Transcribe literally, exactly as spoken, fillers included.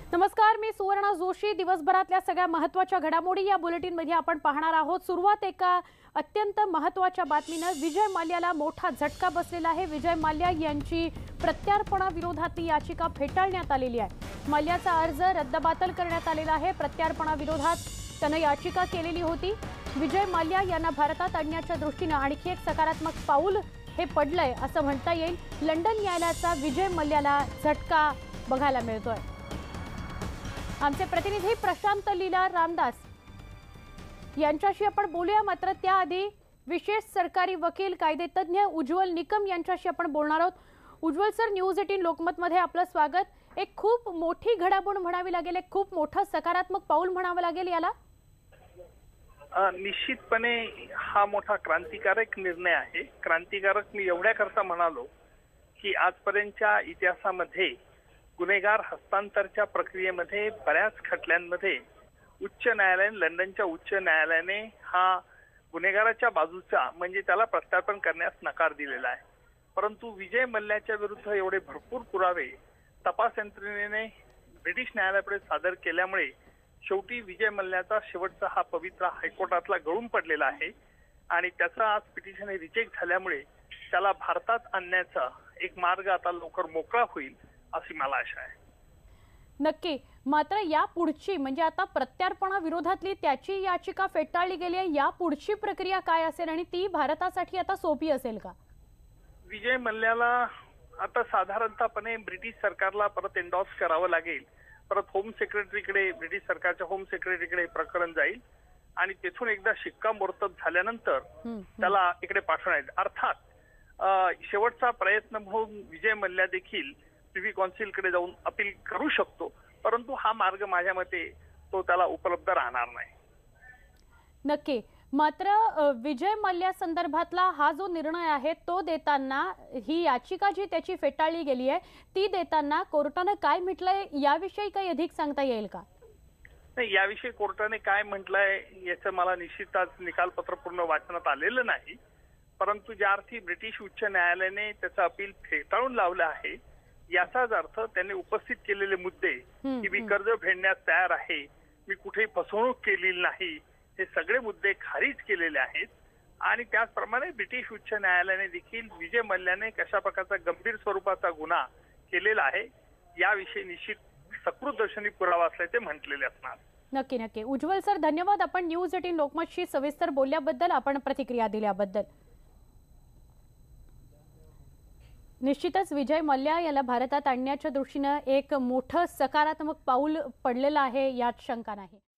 नमस्कार, मी सुवर्णा जोशी। दिवसभरातल्या सगळ्या महत्त्वाच्या घडामोडी या बुलेटिन मध्ये आपण पाहणार आहोत। सुरुवात एका अत्यंत महत्त्वाच्या बातमीने। विजय माल्याला मोठा झटका बसलेला आहे। विजय माल्या यांची प्रत्यार्पणाविरोधातली याचिका फेटाळण्यात आलेली आहे। माल्याचा अर्ज रद्दबातल करण्यात आलेला आहे। प्रत्यार्पणाविरोधात त्याने याचिका केलेली होती। विजय माल्या यांना भारतात आणण्याच्या दृष्टीने आणखी एक सकारात्मक पाऊल हे पडलंय असं म्हणता येईल। लंडन न्यायालयाचा विजय माल्याला झटका बघायला मिळतोय। आमचे प्रतिनिधी प्रशांत लीला रामदास यांच्याशी आपण बोलूया, मात्र त्याआधी विशेष सरकारी वकील कायदेतज्ञ उज्ज्वल निकम यांच्याशी आपण बोलणार आहोत। उज्ज्वल सर, न्यूज अठरा लोकमत मध्ये आपलं स्वागत। एक खूप मोठी घडामोड म्हणावी लागेल, एक खूप मोठं सकारात्मक पाऊल म्हणावं लागेल याला। निश्चितपणे हा मोठा क्रांतिकारक निर्णय आहे। क्रांतिकारक मी एवढ्या करता म्हणालो की आजपर्यंतच्या इतिहासामध्ये गुन्हेगार हस्तांतरच्या प्रक्रियेमध्ये बऱ्याच खटल्यांमध्ये उच्च न्यायालयाने लंडनच्या उच्च न्यायालयाने हा गुन्हेगाराच्या बाजूचा म्हणजे त्याला प्रत्यार्पण करण्यास नकार दिलेला आहे। परंतु विजय मल्ल्याच्या विरुद्ध एवढे भरपूर पुरावे तपास यंत्रणेने ब्रिटिश न्यायालयाकडे सादर केल्यामुळे शेवटी विजय मल्ल्याचा शेवटचा हा पवित्र हायकोर्टातला गळून पडलेला आहे आणि त्याचा आज पिटिशन रिजेक्ट झाल्यामुळे त्याला भारतात आणण्याचा एक मार्ग आता लवकर मोकळा होईल अशी मला आशा आहे। नक्की, मात्र या पुढची म्हणजे आता प्रत्यार्पणाविरोधातली त्याची याचिका फेटाळली गेली आहे, या पुढची प्रक्रिया काय असेल आणि ती भारतासाठी आता सोपी असेल का? विजय मल्ल्याला आता साधारणतःपणे ब्रिटिश सरकारला परत एंडॉर्स करावं लागेल। परत होम सेक्रेटरीकडे ब्रिटिश सरकारच्या होम सेक्रेटरीकडे प्रकरण जाईल आणि तेथून एकदा शिक्कामोर्तब झाल्यानंतर त्याला इकडे पाठवण्यात। अर्थात शेवटचा प्रयत्न म्हणून विजय मल्ल्या देखील प्रिव्ही कौन्सिलकडे जाऊन अपील करू शकतो, परंतु हा मार्ग माझ्या मते तो त्याला उपलब्ध राहणार नाही। नक्की, मात्र विजय मल्ल्या संदर्भातला हा जो निर्णय आहे तो देताना ही याचिका जी त्याची फेटाळली गेली आहे ती देताना कोर्टाने काय म्हटलंय याविषयी काही अधिक सांगता येईल का? नाही, याविषयी कोर्टाने काय म्हटलंय याचं मला निश्चितच निकालपत्र पूर्ण वाचनात आलेलं नाही, परंतु ज्या अर्थी ब्रिटिश उच्च न्यायालयाने त्याचं अपील फेटाळून लावलं आहे याचाच अर्थ त्यांनी उपस्थित केलेले मुद्दे की मी कर्ज फेडण्यास तयार आहे, मी कुठेही फसवणूक केलेली नाही, हे सगळे मुद्दे खारिज केलेले आहेत। आणि त्याचप्रमाणे ब्रिटिश उच्च न्यायालयाने देखील विजय मल्ल्याने कशा प्रकारचा गंभीर स्वरूपाचा गुन्हा केलेला आहे याविषयी निश्चित सकृतदर्शनी पुरावा असल्याचे ते म्हटलेले असणार। नक्की नक्की उज्ज्वल सर, धन्यवाद। आपण न्यूज अठरा लोकमतशी सविस्तर बोलल्याबद्दल, आपण प्रतिक्रिया दिल्याबद्दल। निश्चितच विजय मल्ल्या याला भारतात आणण्याच्या दृष्टीने एक मोठं सकारात्मक पाऊल पडलेलं आहे यात शंका नाही।